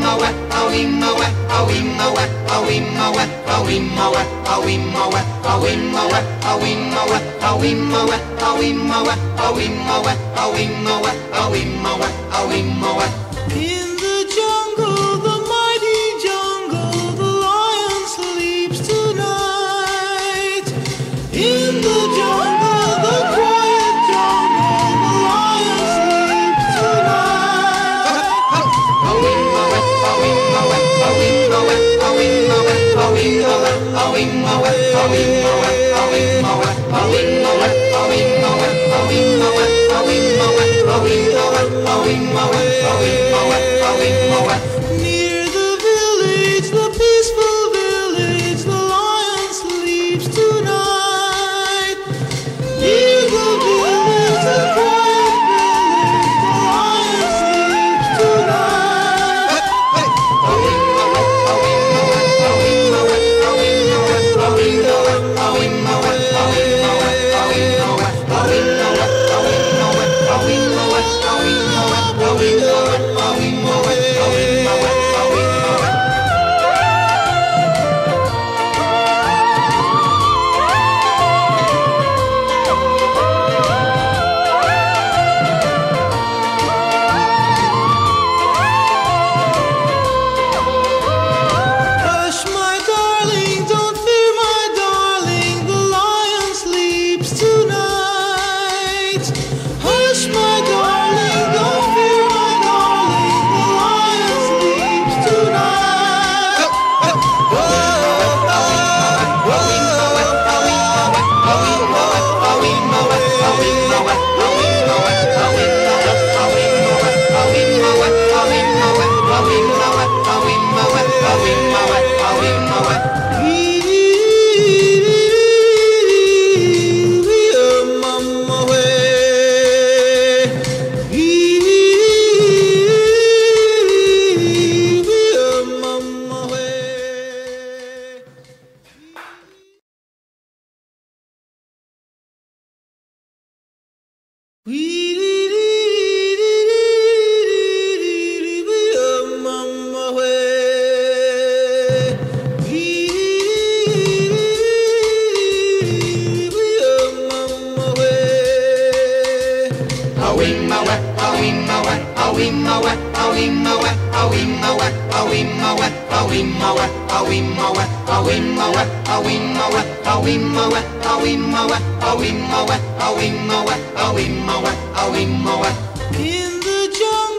the jungle, the mighty jungle, the lion sleeps tonight. In the jungle, the quiet jungle, the lion sleeps tonight. Near the village, the peaceful village, the lion sleeps tonight. Near the village, the quiet village, the lion sleeps tonight. Hush, my darling, don't fear, my darling, the lion sleeps tonight. Hush, my darling, don't fear, my darling, the lion sleeps tonight. In the jungle.